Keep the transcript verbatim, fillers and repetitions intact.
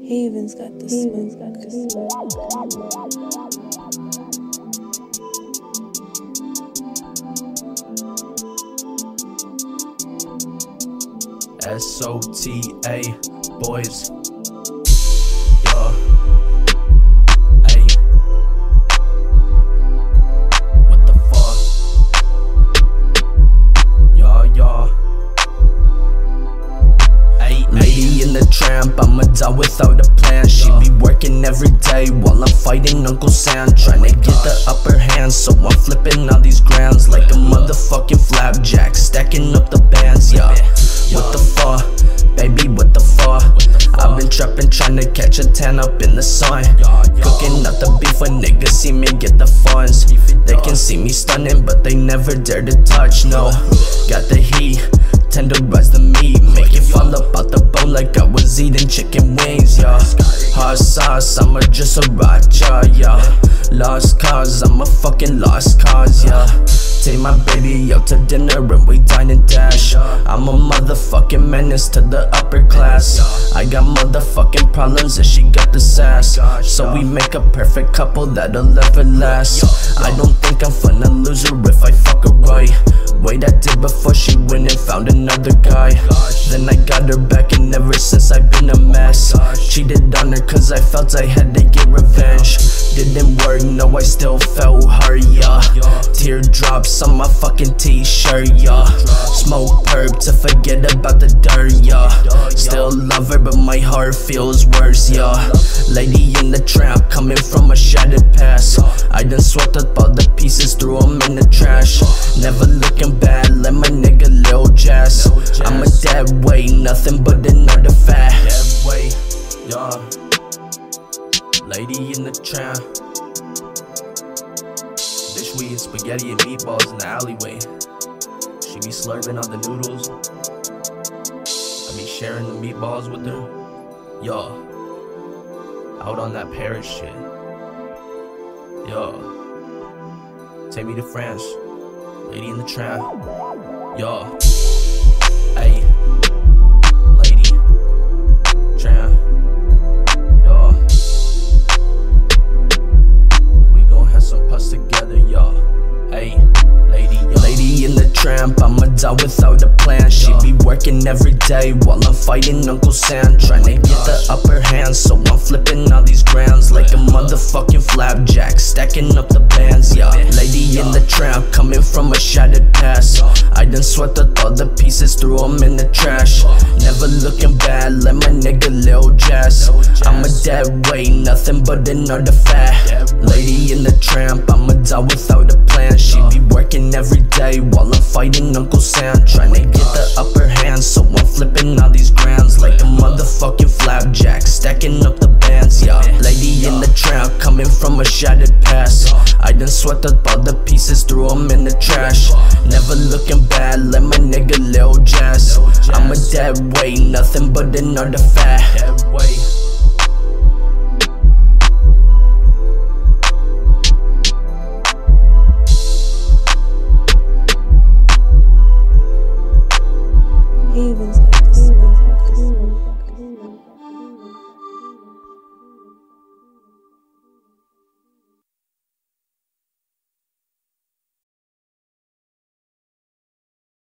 Haven's got the Haven's got the S O T A, boys. Yeah. Ay. What the fuck? Yeah, yeah. Ay, lady in the tramp, I'ma die without a plan. She be working every day while I'm fighting Uncle Sam, trying to get the upper hand, so I'm flipping all these grams like a motherfucking flapjack, stacking up the bands, yeah. What the fuck, baby, what the fuck? I've been trapping, trying to catch a tan up in the sun, cooking up the beef when niggas see me get the funds. They can see me stunning, but they never dare to touch, no. Got the heat, tenderize the meat, make it fall up out the bone like I was eating chicken wings, yeah. Hot sauce, I'm a just a raja, yeah. Lost cause, I'm a fucking lost cause, yeah. Take my baby out to dinner and we dine and dash. I'm a motherfucking menace to the upper class. I got motherfucking problems and she got the sass, so we make a perfect couple that'll ever last. I don't think I'm finna lose her if I fuck her right. Wait, I did before she went and found another guy. Then I got her back and ever since I've been a mess. Cheated on her cause I felt I had to get revenge. Didn't work, no, I still felt her, yeah. Teardrops on my fucking t-shirt, yeah. Smoke perp to forget about the dirt, yeah. Still love her but my heart feels worse, yeah. Lady in the trap, coming from a shattered past. I done swept up all the pieces, threw them in the trash. Never looking bad, let my nigga Lil Jazz. I'm a dead weight, nothing but an artifact. Dead weight, yeah. Lady in the trap. Dish we eat spaghetti and meatballs in the alleyway. She be slurping on the noodles. I be sharing the meatballs with her. Yo, out on that Paris shit. Yo, take me to France. Lady in the trap. Yo, hey, lady, trap. Yo, we gon' have some pus together, yo. Hey, lady, yo. Lady in the tramp, I'ma die without a plan. She be working every day while I'm fighting Uncle Sam, trying to get the upper hand, so I'm flipping all these grams like a motherfucking flapjack, stacking up the bands, yeah. Lady in the tramp, coming from a shattered past. I done swept up all the pieces, threw them in the trash. Never looking bad, let my nigga Lil Jazz. I'm a dead weight, nothing but an artifact. Lady in the tramp, I'ma die without a plan. She be working every day while I'm fighting Uncle Sam, trying to get the upper hand, so I'm flipping all these grams like a motherfucking flapjack, stacking up the bands, yeah. Lady in the trap, coming from a shattered past. I done swept up all the pieces, threw them in the trash. Never looking bad, let my nigga Lil Jazz. I'm a dead weight, nothing but an artifact.